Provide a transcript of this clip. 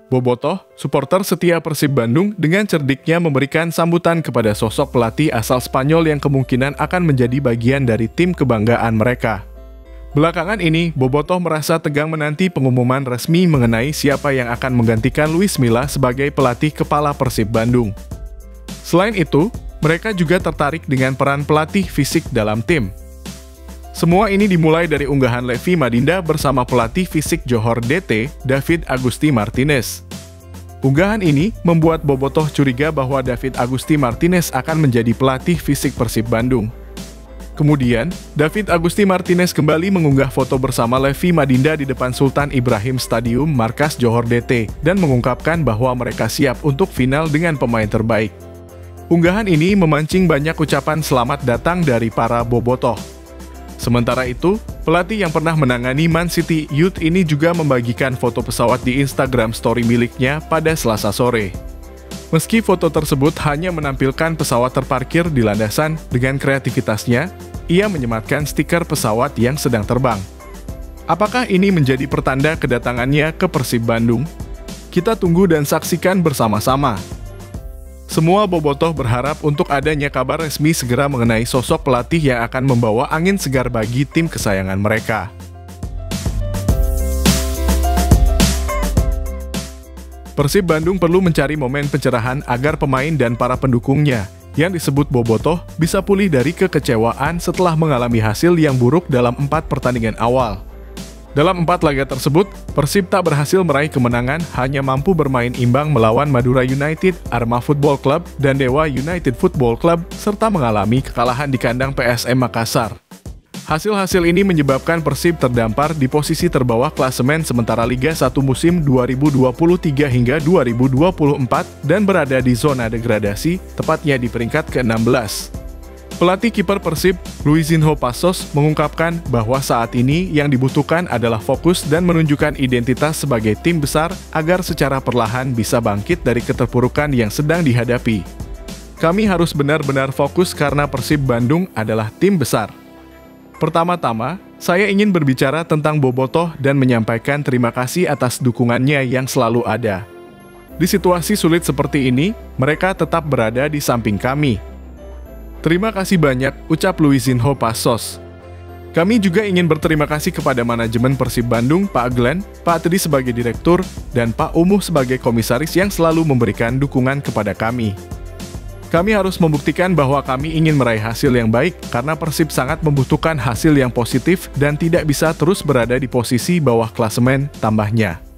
Bobotoh, supporter setia Persib Bandung, dengan cerdiknya memberikan sambutan kepada sosok pelatih asal Spanyol yang kemungkinan akan menjadi bagian dari tim kebanggaan mereka. Belakangan ini, Bobotoh merasa tegang menanti pengumuman resmi mengenai siapa yang akan menggantikan Luis Milla sebagai pelatih kepala Persib Bandung. Selain itu, mereka juga tertarik dengan peran pelatih fisik dalam tim. Semua ini dimulai dari unggahan Levi Madinda bersama pelatih fisik Johor DT, David Agusti Martinez. Unggahan ini membuat Bobotoh curiga bahwa David Agusti Martinez akan menjadi pelatih fisik Persib Bandung. Kemudian, David Agusti Martinez kembali mengunggah foto bersama Levi Madinda di depan Sultan Ibrahim Stadium markas Johor DT dan mengungkapkan bahwa mereka siap untuk final dengan pemain terbaik. Unggahan ini memancing banyak ucapan selamat datang dari para Bobotoh. Sementara itu, pelatih yang pernah menangani Man City Youth ini juga membagikan foto pesawat di Instagram story miliknya pada Selasa sore. Meski foto tersebut hanya menampilkan pesawat terparkir di landasan, dengan kreativitasnya, ia menyematkan stiker pesawat yang sedang terbang. Apakah ini menjadi pertanda kedatangannya ke Persib Bandung? Kita tunggu dan saksikan bersama-sama. Semua Bobotoh berharap untuk adanya kabar resmi segera mengenai sosok pelatih yang akan membawa angin segar bagi tim kesayangan mereka. Persib Bandung perlu mencari momen pencerahan agar pemain dan para pendukungnya, yang disebut Bobotoh, bisa pulih dari kekecewaan setelah mengalami hasil yang buruk dalam 4 pertandingan awal. Dalam 4 laga tersebut, Persib tak berhasil meraih kemenangan, hanya mampu bermain imbang melawan Madura United, Arema Football Club, dan Dewa United Football Club, serta mengalami kekalahan di kandang PSM Makassar. Hasil-hasil ini menyebabkan Persib terdampar di posisi terbawah klasemen sementara Liga 1 musim 2023 hingga 2024 dan berada di zona degradasi, tepatnya di peringkat ke-16. Pelatih kiper Persib, Luizinho Passos, mengungkapkan bahwa saat ini yang dibutuhkan adalah fokus dan menunjukkan identitas sebagai tim besar agar secara perlahan bisa bangkit dari keterpurukan yang sedang dihadapi. Kami harus benar-benar fokus karena Persib Bandung adalah tim besar. Pertama-tama, saya ingin berbicara tentang Bobotoh dan menyampaikan terima kasih atas dukungannya yang selalu ada. Di situasi sulit seperti ini, mereka tetap berada di samping kami. Terima kasih banyak, ucap Luizinho Passos. Kami juga ingin berterima kasih kepada manajemen Persib Bandung, Pak Glenn, Pak Teddy sebagai direktur, dan Pak Umuh sebagai komisaris yang selalu memberikan dukungan kepada kami. Kami harus membuktikan bahwa kami ingin meraih hasil yang baik, karena Persib sangat membutuhkan hasil yang positif dan tidak bisa terus berada di posisi bawah klasemen, tambahnya.